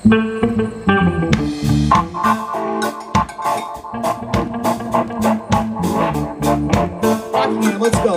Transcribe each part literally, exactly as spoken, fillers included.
Rockingham, let's go.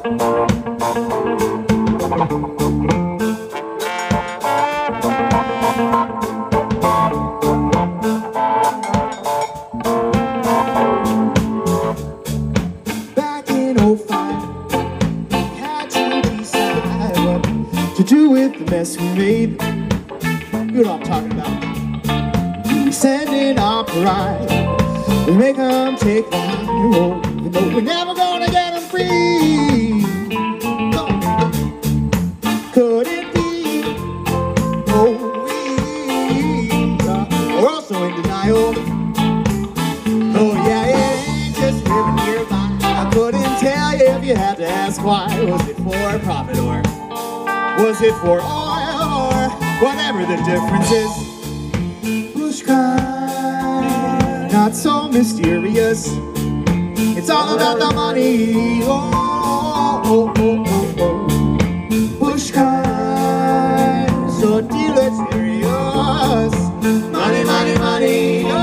Back in oh five, had to decide what to do with the mess we made. You know what I'm talking about. We send in our pride, we make them take the high road, even though we're never gonna get them free. No. Could it be? Oh, we uh, we're also in denial. Oh yeah, it ain't just living nearby. I couldn't tell you if you had to ask why. Was it for profit or was it for oil or whatever the difference is? Bush crime, not so mysterious. It's all about the money. Oh, oh, oh, oh, oh. Bush crime, so deleterious. Money, money, money. Oh,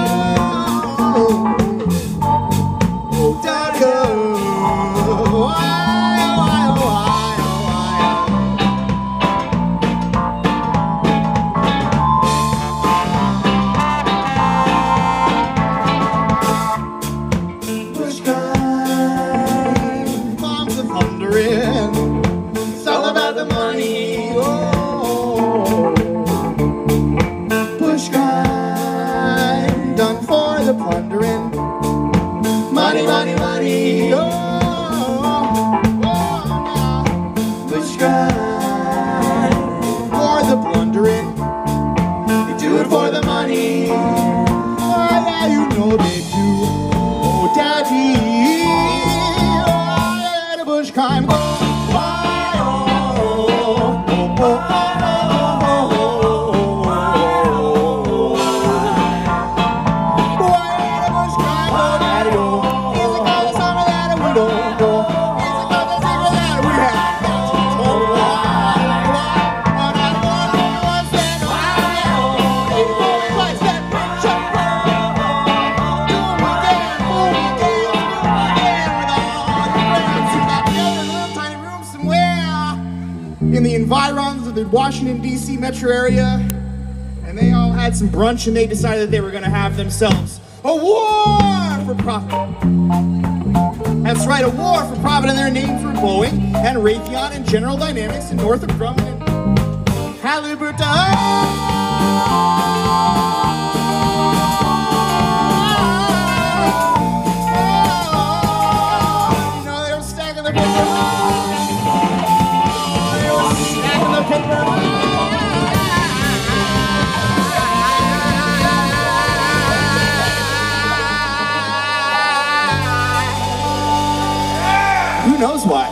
oh, daddy, oh, why, why, why, Bush crime, bombs of thundering. It's all about the money. Oh, Bush crime, done for the plundering. Money, money, money. Oh, oh, now. Bush crime, for the plundering. They do it for the money. Oh, yeah, you know they do. Oh, daddy, oh, yeah, the bush crime. Oh, why, oh, oh, oh, oh, oh, oh, why the bush crime? Oh, daddy, oh, is it called the summer that we don't go? Is it called the secret that we have? Oh, why, why, oh, daddy, oh, what's that? Why, oh, what's that? Shut up. In the environs of the Washington, D C metro area, and they all had some brunch and they decided they were going to have themselves a war for profit. That's right, a war for profit, and their names were Boeing and Raytheon and General Dynamics and Northrop Grumman and Halliburton. You know, they were stacking the paper. They were stacking the paper. Who knows why?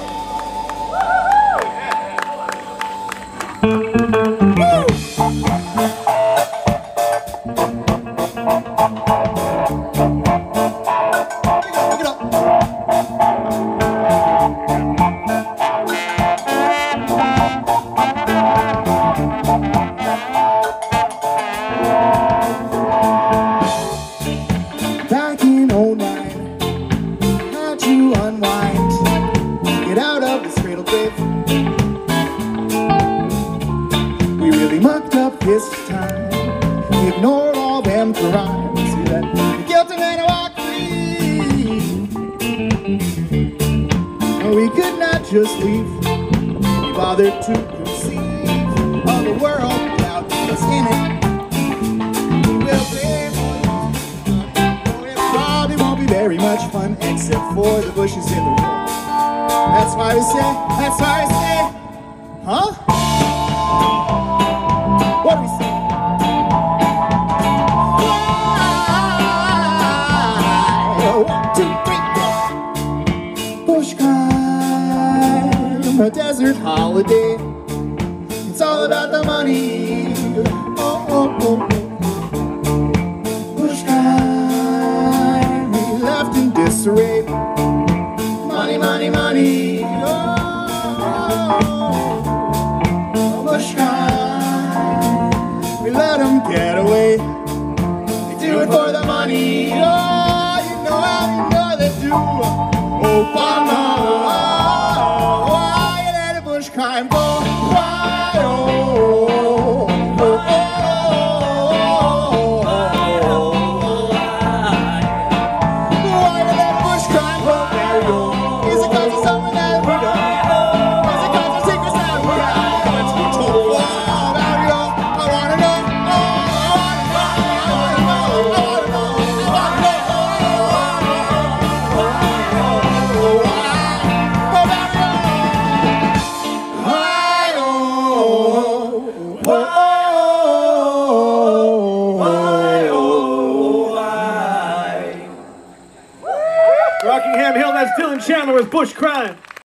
Look it up. Back in oh nine, had to unwind, get out of this cradle grave. We really mucked up this time, we ignored all them crimes. See that the guilty man walked free. No, we could not just leave, we bothered to conceive of the world without us in it. We will pray for you. It probably won't be very much fun, except for the bushes in the road. That's why we say, that's why we say, huh? What do we say? One, two, three, bush crime, a desert holiday. It's all about the money. Oh, oh, oh, oh. Bush crime, we left in disarray. Money, money, money. Oh, oh, oh. Bush crime, we left let them get away. They do it for the money. Oh, you know how you know they do. Obama, why you let a bush crime go? Why, oh, oh, oh, why you let a bush crime go? Is it cause of something that we don't? Is it cause of secrets that we have? Let's be told about you. I wanna know. Oh, I wanna know. I wanna know. I wanna know. Rockingham Hill, that's Dylan Chandler with Bush Crime.